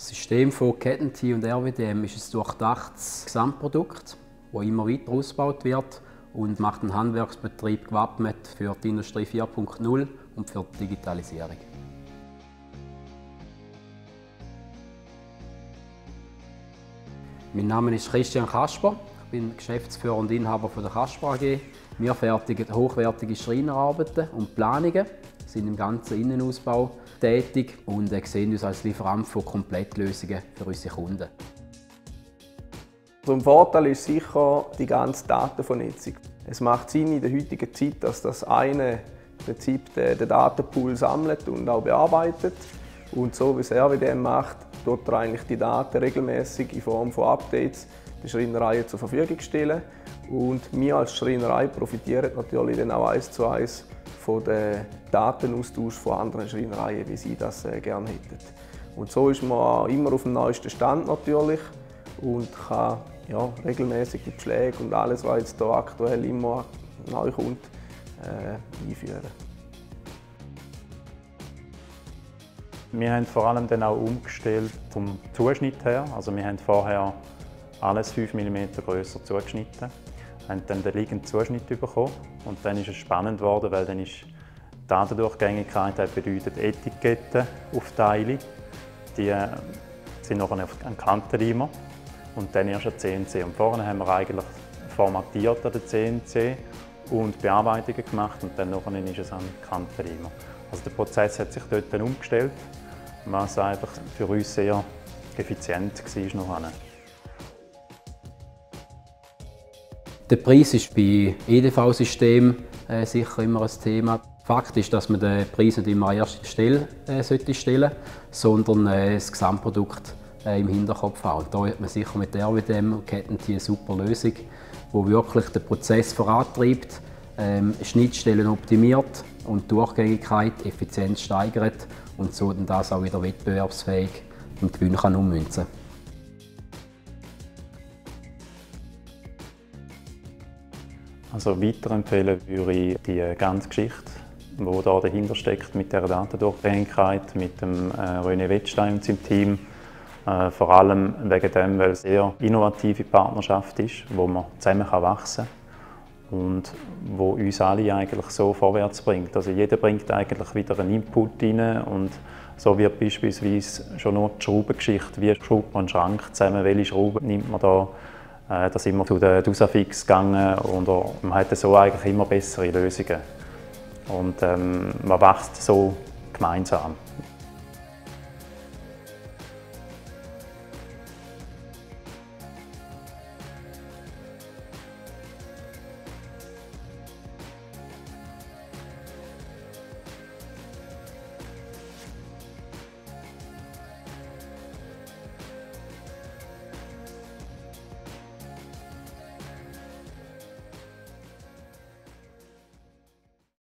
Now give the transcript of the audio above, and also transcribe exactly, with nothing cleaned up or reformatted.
Das System von Kettentie und R W D M ist ein durchdachtes Gesamtprodukt, das immer weiter ausgebaut wird und macht einen Handwerksbetrieb gewappnet für die Industrie vier Punkt null und für die Digitalisierung. Mein Name ist Christian Kasper, ich bin Geschäftsführer und Inhaber der Kasper A G. Wir fertigen hochwertige Schreinerarbeiten und Planungen, sind im ganzen Innenausbau tätig und sehen uns als Lieferant von Komplettlösungen für unsere Kunden. Ein Vorteil ist sicher die ganze Datenvernetzung. Es macht Sinn in der heutigen Zeit, dass das eine im Prinzip den Datenpool sammelt und auch bearbeitet. Und so wie es R W D M macht, tut er eigentlich die Daten regelmäßig in Form von Updates den Schreinereien zur Verfügung stellen. Und wir als Schreinerei profitieren natürlich dann auch eins zu eins von dem Datenaustausch von anderen Schreinereien, wie sie das äh, gerne hätten. Und so ist man immer auf dem neuesten Stand natürlich und kann ja, regelmäßig die Pflege und alles, was jetzt hier aktuell immer neu kommt, äh, einführen. Wir haben vor allem dann auch umgestellt vom Zuschnitt her. Also wir haben vorher alles fünf Millimeter grösser zugeschnitten, haben dann den liegenden Zuschnitt bekommen und dann ist es spannend geworden, weil dann ist die Datendurchgängigkeit bedeutet Etiketten auf Teile, die sind noch an Kantenleimer und dann erst ein C N C. Und vorher haben wir eigentlich formatiert an den C N C und Bearbeitungen gemacht und dann nachher ist es an Kantenleimer. Also der Prozess hat sich dort dann umgestellt, was einfach für uns sehr effizient war nachher. Der Preis ist bei E D V-Systemen äh, sicher immer ein Thema. Fakt ist, dass man den Preis nicht immer an erster Stelle äh, sollte stellen sollte, sondern äh, das Gesamtprodukt äh, im Hinterkopf haben. Da hat man sicher mit der R W D M und Kettentie eine super Lösung, die wirklich den Prozess vorantreibt, ähm, Schnittstellen optimiert und Durchgängigkeit, Effizienz steigert und so dann das auch wieder wettbewerbsfähig und Gewinn kann ummünzen. Also weiterempfehlen würde ich die ganze Geschichte, die da dahinter steckt mit der Datendurchgängigkeit, mit dem äh, René Wettstein und seinem Team. Äh, vor allem wegen dem, weil es eine sehr innovative Partnerschaft ist, wo man zusammen wachsen kann und wo uns alle eigentlich so vorwärts bringt. Also jeder bringt eigentlich wieder einen Input rein und so wird beispielsweise schon nur die Schraubengeschichte, wie schraubt man einen Schrank zusammen, welche Schrauben nimmt man da. Da sind wir zu der Dusafix gegangen und man hat so eigentlich immer bessere Lösungen. Und ähm, man wächst so gemeinsam.